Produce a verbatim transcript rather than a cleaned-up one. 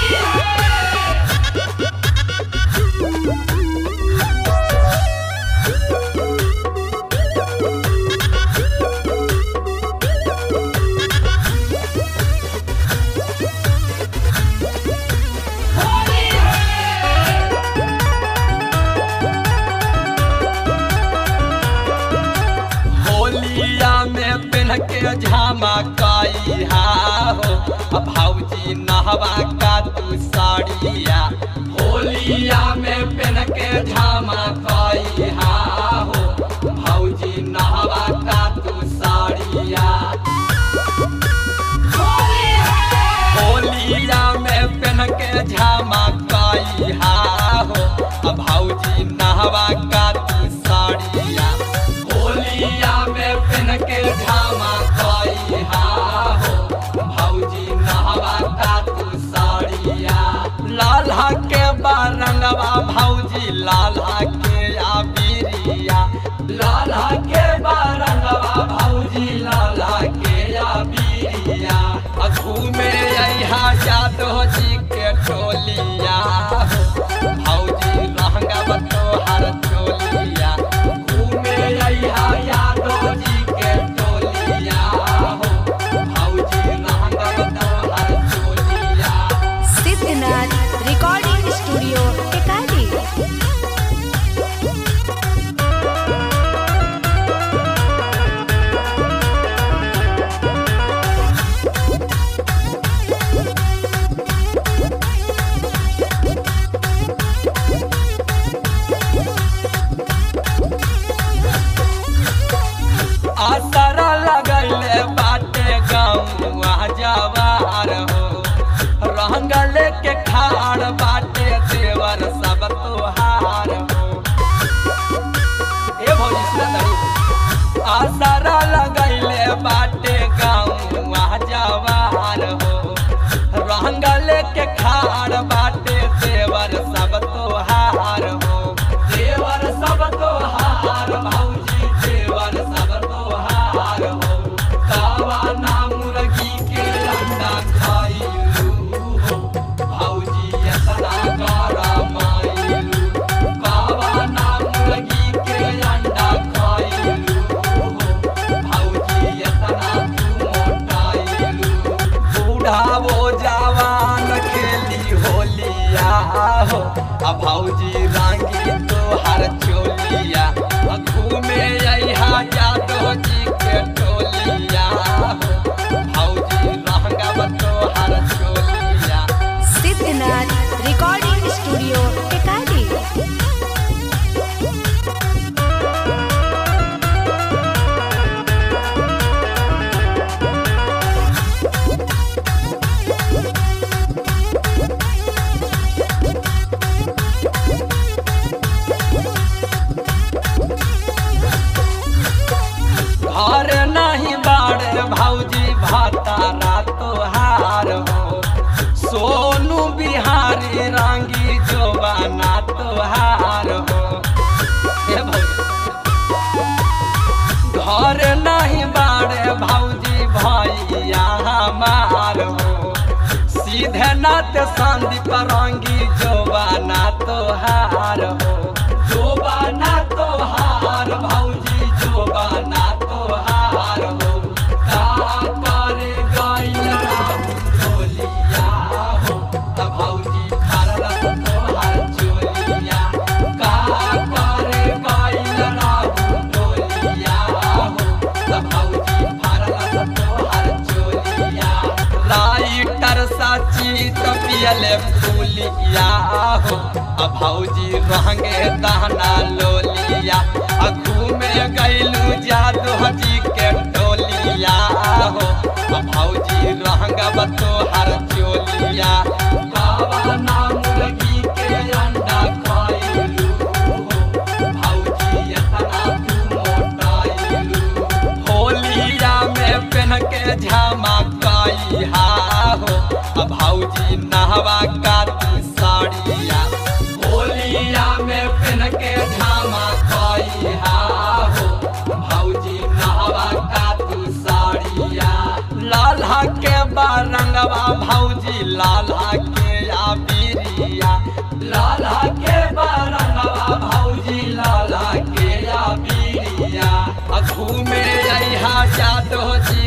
के झमकाई हो भौजी नहवा का तू साड़िया होलिया में पहन के झमकाई हो भौजी नहवा का तू साड़िया होलिया में पहन के झमकाई हो भौजी नहवा का तू साड़िया होलिया में पहन के झमकाई हो भौजी नहवा का तू साड़िया लाला के बारंगवा भौजी लाला के आबिरिया लाला के बारंगवा भौजी लाला के आबिरिया घूमे यहाँ यादव जी के टोलिया भौजी रहंगा तोहर टोलिया घूमे यहाँ यादव जी के टोलिया भौजी रहंगा तोहर टोलिया। Siddhnath recording studio Tekali. आसरा लगले बाटे गाँव जवार हो रंगल के खाड़ बाटे देवर सब तोहार हो ए भौजी आसरा लगले बाटे गाँव जवार हो रंगल के खाड़ बाटे देवर सब तोहार हो देवर सब तोहार भौजी देवर सब तोहार हो कावा ना मुर्गी के अंडा खाइलू हो भौजी एतना गारा माइलू कावा ना मुर्गी के अंडा खाइलू हो भौजी एतना तू मोटाइलू बूढ़ा वो जवान खेली होलिया हो भौजी रांगी तोहर चोलिया घूमे यहाँ यादव जी के टोलिया भौजी रहंगा तोहर चोलिया। Siddhnath recording studio Tekali. घर नहीं बाड़े भौजी भातारा तोहार हो सोनू बिहारी रांगी जोबाना तोहार हो घर नहीं बाड़े भौजी भैया हमार हो सीधे नाथ संदीप रांगी जोबाना तोहार हो जोबाना तोहार भौजी जोबाना तोहार हो का करे गइल टोलिया हो भौजी फरल तोहार चोलिया का करे गइल टोलिया हो भौजी फरल तोहार चोलिया लाइटर साची तो पियले फूलिया हो भौजी रहंगे दहना लोलिया घूमे गैलू जादू जी के टोलिया हो भौजी रहंगा तोहर चोलिया कावा ना मुर्गी के अंडा खाइलू हो भौजी एतना तू मोटाइलू होलिया में पहन के झमकाई हो भौजी नहवा का तू साड़िया होलिया में पहन के झमकाई हो भौजी नहवा का तू साड़िया लाला के बारंगवा भौजी लाला के बीरिया लाला के बरंगवा भौजी लाला के या बीरिया घूमे रहा जादो जी